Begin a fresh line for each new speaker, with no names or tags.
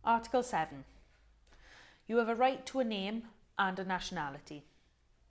Article 7. You have a right to a name and a nationality.